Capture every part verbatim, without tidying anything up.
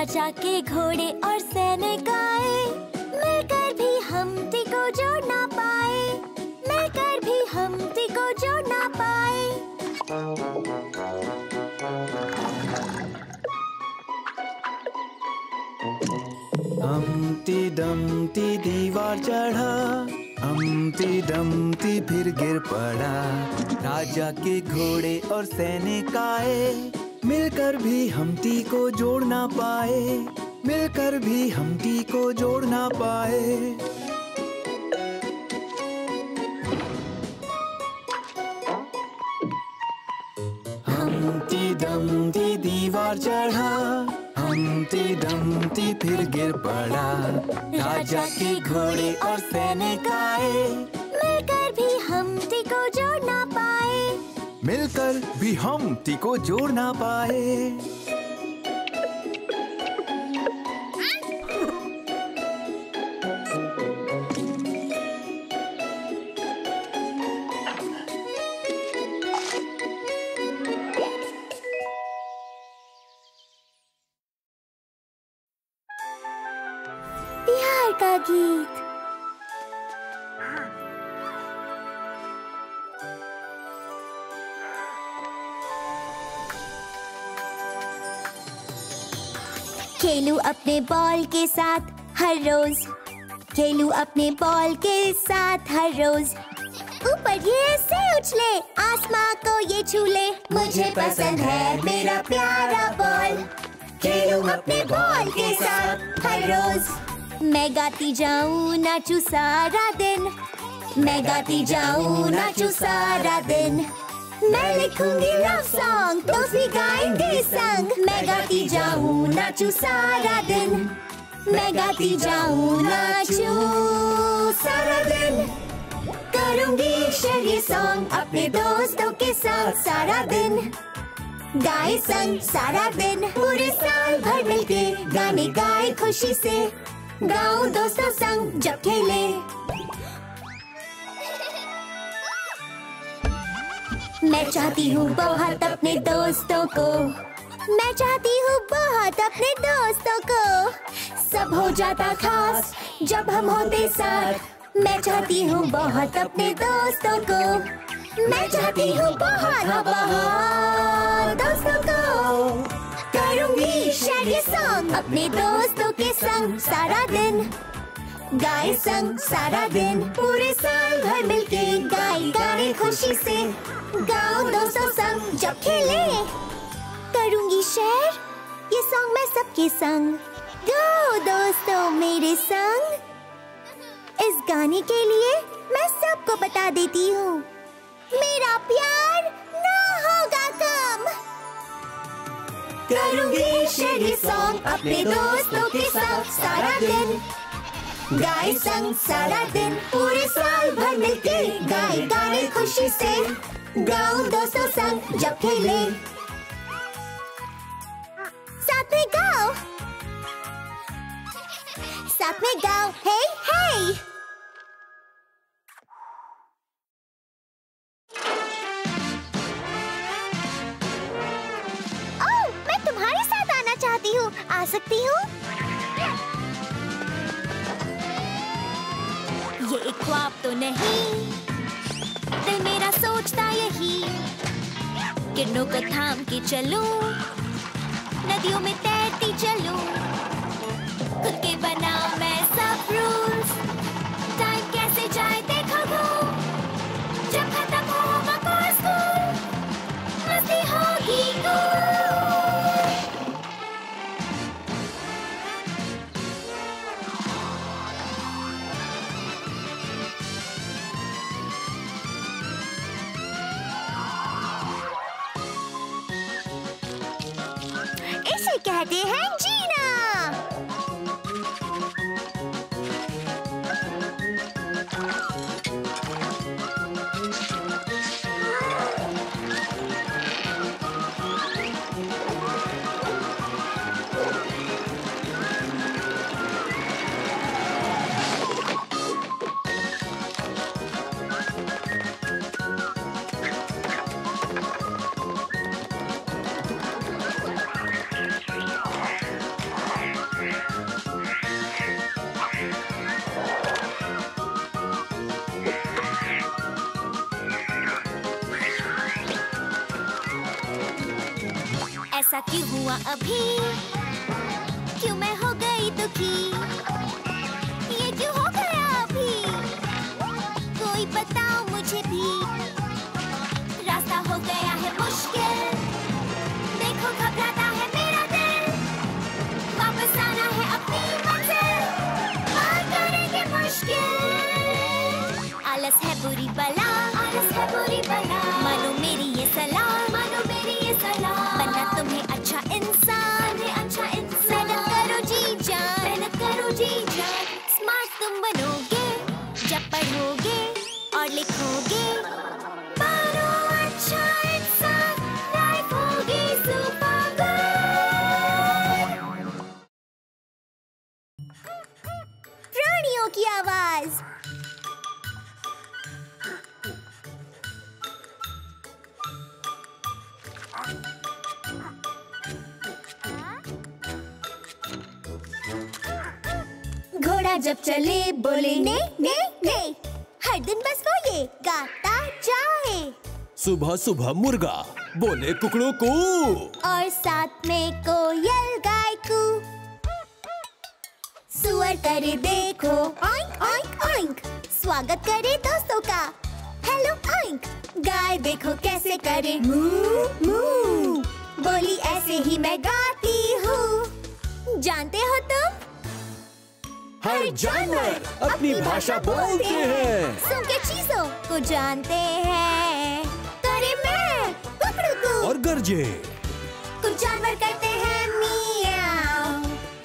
राजा के घोड़े और सैनिक आए, मिलकर भी हम्टी को जोड़ ना पाए, मिलकर भी हम्टी को जोड़ ना पाए। हम्टी डम्टी दीवार चढ़ा, हम्टी डम्टी फिर गिर पड़ा। राजा के घोड़े और सैनिक आए, मिलकर भी हम्टी को जोड़ ना पाए, मिलकर भी हम्टी को जोड़ ना पाए। हम्टी डम्टी दीवार चढ़ा, हम्टी डम्टी फिर गिर पड़ा। राजा के घोड़े और सैनिक आए, मिलकर भी हम्टी को जोड़ ना पाए, मिलकर भी हम्टी को जोड़ ना पाए। बिहार का गीत। खेलूं अपने बॉल के साथ हर रोज, खेलूं अपने बॉल के साथ हर रोज। ऊपर ये ऐसे उछले, आसमां को ये छू ले। मुझे पसंद है मेरा प्यारा बॉल, खेलूं अपने बॉल के साथ हर रोज। मैं गाती जाऊं नाचूं सारा दिन, मैं गाती जाऊं नाचूं सारा दिन। मैं लिखूंगी लव सॉन्ग, दोस्त भी गाएंगे संग। मैं गाती जाऊं नाचूं सारा दिन, मैं गाती जाऊं नाचूं सारा दिन। करूंगी शेयर ये सॉन्ग अपने दोस्तों के साथ सारा दिन। गाए संग सारा दिन, पूरे साल भर मिलके गाने गाए खुशी से। गाऊं दोस्तों संग जब खेले। मैं चाहती हूँ बहुत अपने दोस्तों को, मैं चाहती हूँ बहुत अपने दोस्तों को। सब हो जाता खास जब हम होते साथ। मैं चाहती हूँ बहुत अपने दोस्तों को, मैं चाहती हूँ बहुत बहुत दोस्तों को। करूँगी शेयर ये सॉन्ग अपने दोस्तों के संग सारा दिन। गाए संग सारा दिन, पूरे साल भर मिलके गाए गाने खुशी से। गाओ दोस्तों संग जब खेले। करूँगी शेयर ये सॉन्ग मैं सबके संग। गाओ दोस्तों मेरे संग। इस गाने के लिए मैं सबको बता देती हूँ, मेरा प्यार ना होगा कम। करूँगी शेयर ये सॉन्ग अपने दोस्तों के साथ सारा दिन। गाए संग सारा दिन, पूरे साल भर मिलके गाए गाने खुशी से। गाओ दोस्तों संग जब खेले। साथ में गाओ, साथ में गाओ, हे हे। ओह, मैं तुम्हारे साथ आना चाहती हूँ, आ सकती हूँ? ये एक ख्वाब तो नहीं, दिल मेरा सोचता यही। किरणों को थाम के चलूं, नदियों में तैरती चलूं। खुद के बनाऊं मैं सब रूल्स, टाइम कैसे जाए देखो। जब खत्म होगा कोई स्कूल, मस्ती होगी कूल। इसे कहते हैं जीना। ऐसा क्यों हुआ अभी? क्यों मैं हो गई दुखी? ये क्यों हो गया अभी? कोई बताओ मुझे भी। रास्ता हो गया है मुश्किल, देखो घबराता है मेरा दिल। वापस आना है अपनी मंजिल, पार करेंगे मुश्किल। आलस है बुरी बला, आलस है बुरी बला। मानो मेरी ये सलाह, मानो मेरी ये सलाह। बनना तुम्हें अच्छा इंसान है, अच्छा इंसान। मेहनत करो जी जान, मेहनत करो जी जान। स्मार्ट तुम बनोगे जब पढ़ोगे और लिखोगे। बनो अच्छा इंसान, लाइफ होगी सुपर गुड। प्राणियों की आवाज। घोड़ा जब चले बोले ने ने ने, हर दिन बस वो ये गाता जाए। सुबह सुबह मुर्गा बोले कुकड़ू कू, और साथ में कोयल गाय कू। सुअर करे देखो ओइंक ओइंक ओइंक, स्वागत करे दोस्तों का हेलो ओइंक। गाय देखो कैसे करे मू मू, बोली ऐसे ही मैं गाती हूँ। जानते हो तुम हर जानवर अपनी भाषा बोलते हैं। सुन के चीजों को जानते हैं। करे मैं कुकड़ू कू, और गरजे कुछ जानवर करते हैं मियाऊ।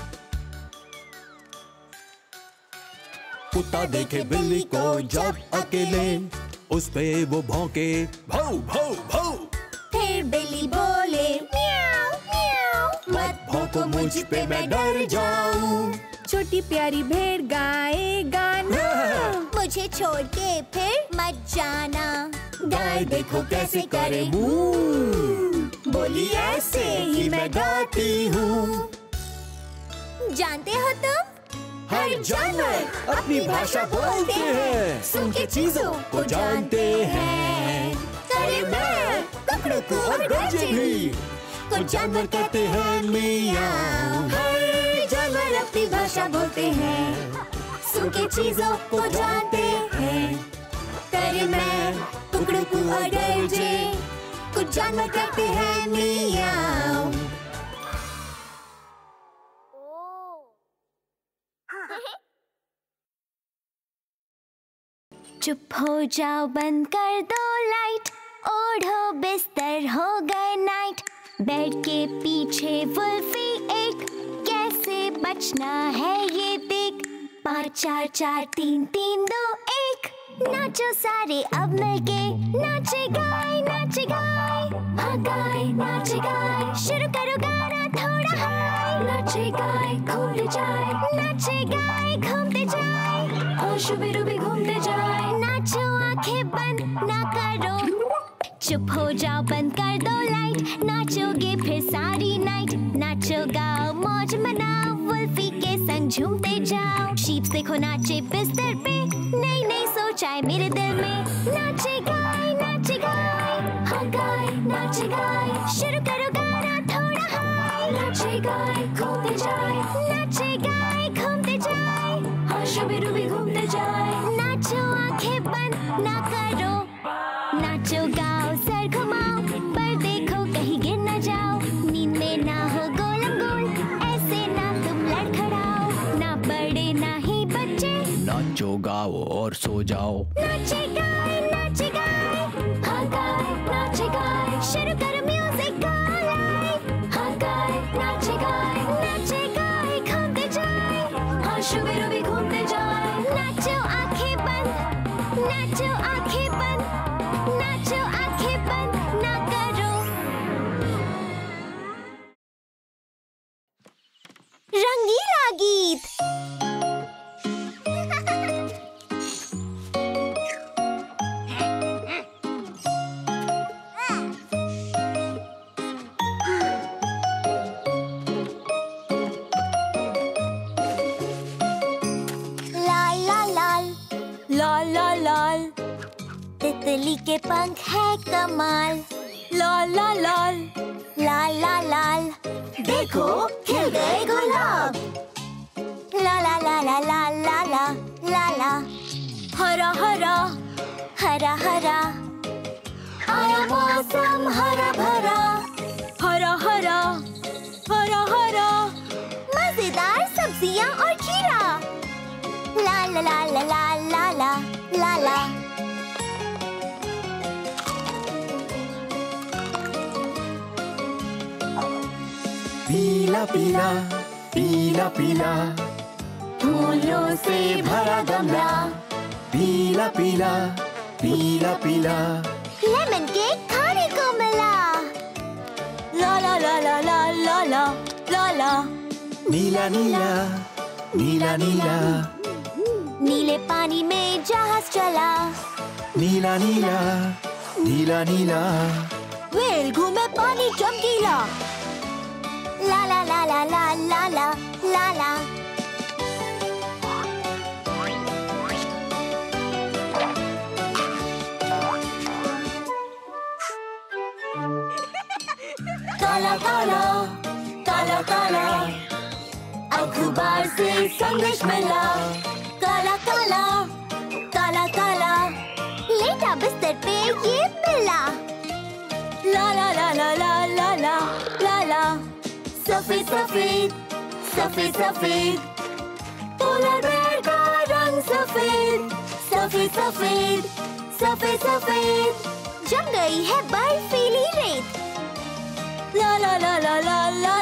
कुत्ता देखे बिल्ली को जब अकेले, उस पे वो भौंके भाऊ भाऊ भाऊ। फिर बिल्ली बोले मियाऊ मियाऊ, मत भौंको मुझ पे मैं डर जाऊं। छोटी प्यारी भेड़ गाए गाना, मुझे छोड़ के फिर मत जाना। गाय देखो कैसे करे मू, बोली ऐसे ही मैं गाती हूँ। जानते हो तुम हर जानवर अपनी भाषा बोलते हैं। सुन के चीजों को जानते हैं। करे मैं कुकड़ू कू और गरजे भी, कुछ जानवर कहते हैं मियाऊ। हर जानवर अपनी भाषा बोलते हैं। सुन के चीजों को जानते हैं। करे मैं कुकड़ू कू और गरजे, कुछ जानवर कहते हैं मियाऊ। चुप हो जाओ बंद कर दो लाइट, ओढ़ो बिस्तर हो गए नाइट। बेड के पीछे वुल्फी एक, कैसे बचना है ये देख। पाँच चार चार तीन तीन दो एक, नाचो सारे अब मिलके। नाचे गाए नाचे गाए, हाँ गाए नाचे गाए। शुरू करो गाना थोड़ा हाय। नाचे गाए घूमते जाए, नाचे गाए घूमते जाए। और शुबिरु भी घूमते जाए। नाचो आंखें बंद ना करो, चुप हो जाओ बंद कर दो लाइट। नाचोगे फिर सारी नाइट। नाचो गाओ मौज मनाओ, वुल्फी के संग झूमते जाओ। शीप्स देखो नाचे बिस्तर पे, नई नई सोच आए मेरे दिल में। नाचे गाए नाचे गाए, हाँ गाए नाचे गाए। शुरू करो गाना थोड़ा हाय। नाचे गाए घूमते जाए, नाचे गाए घूमते जाए। हाँ शुबिरु भी घूमते जाए। नाचो आंखें बंद ना करो, नाचो गाओ सर घुमाओ, पर देखो कहीं गिर न जाओ। नींद में ना हो गोलम गोल, ऐसे ना तुम लड़खड़ाओ। ना बड़े ना ही बच्चे, नाचो गाओ और सो जाओ। नाचे गाए नाचे गाए, हाँ गाए नाचे गाए। शुरू करो म्यूजिक का लाइव। हाँ गाए नाचे गाए, नाचे गाए घूमते जाए। हाँ शुबिरु भी घूमते जाए। नाचो आंखें बंद, नाचो आंखें बंद, नाचो आंखें बंद ना करो। रंगीला गीत। लाल लाल लाल लाल लाल लाल, तितली के पंख है कमाल। लाल लाल लाल लाल लाल लाल, देखो खिल गए गुलाब। ला ला ला ला ला ला ला ला ला, हरा हरा हरा हरा, आया मौसम हरा भरा। हरा हरा हरा हरा, मजेदार सब्जियां और खीरा। ला ला ला ला ला ला ला ला ला, पीला पीला पीला पीला, फूलों से भरा गमला। पीला पीला पीला पीला, लेमन केक खाने को मिला। ला ला ला ला ला ला ला ला ला, नीला नीला नीला नीला, नीले पानी में जहाज चला। नीला नीला नीला नीला, व्हेल घूमे पानी चमकीला। ला ला ला ला ला ला ला ला ला, काला काला काला काला, अखबार से संदेश मिला। काला काला काला काला, लेटा बिस्तर पे ये मिला। ला ला ला ला ला ला ला ला ला, सफेद सफेद सफेद सफेद, पोलर बेर का रंग सफेद। सफेद सफेद सफेद सफेद, जम गई है बर्फीली रेत। ला ला ला ला ला ला